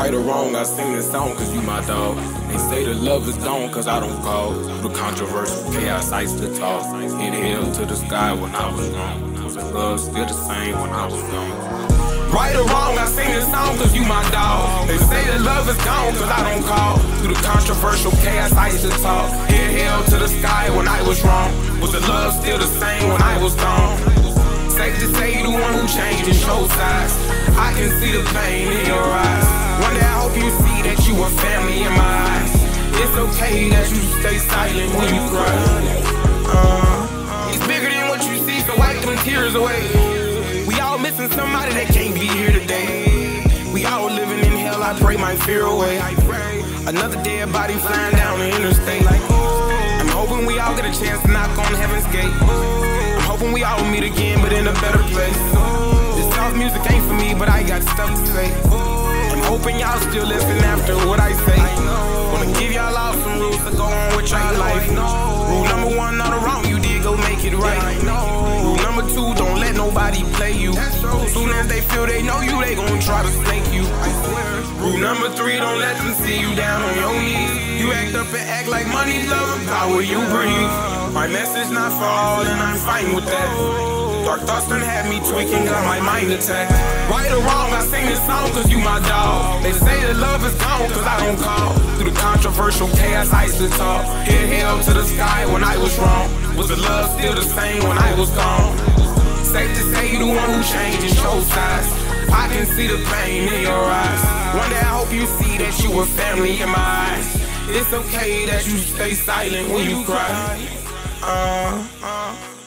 Right or wrong, I sing this song cause you my dog. They say the love is gone cause I don't call. The controversial chaos, I used to talk. Hit hell to the sky when I was wrong. Was the love still the same when I was gone? Right or wrong, I sing this song cause you my dog. They say the love is gone cause I don't call. Through the controversial chaos, I used to talk. Hit hell to the sky when I was wrong. Was the love still the same when I was gone? Safe to say you the one who changed and showed size. I can see the pain in your eyes. One day I hope you see that you are family in my eyes. It's okay that you stay silent when you cry. It's bigger than what you see, so wipe them tears away. We all missing somebody that can't be here today. We all living in hell, I pray my fear away. Another dead body flying down the interstate. I'm hoping we all get a chance to knock on heaven's gate. I'm hoping we all meet again, but in a better place. This soft music ain't for me, but I got stuff to say. I'm hoping y'all still listen after what I say. Wanna give y'all all some rules to go on with your life. Rule number 1, not wrong, you did go make it right. Rule number 2, don't let nobody play you. Soon as they feel they know you, they gon' try to snake you. Rule number 3, don't let them see you down on your knees. You act up and act like money, love, and power you breathe. My message not for all, and I'm fine with that. Dark thoughts done had me tweaking, got my mind attacked. Right or wrong, I sing this song cause you my dog. They say that love is gone cause I don't call. Through the controversial chaos, I used to talk. Hit hell to the sky when I was wrong. Was the love still the same when I was gone? Safe to say you the one who changed and showed size. I can see the pain in your eyes. One day I hope you see that you were family in my eyes. It's okay that you stay silent when you cry.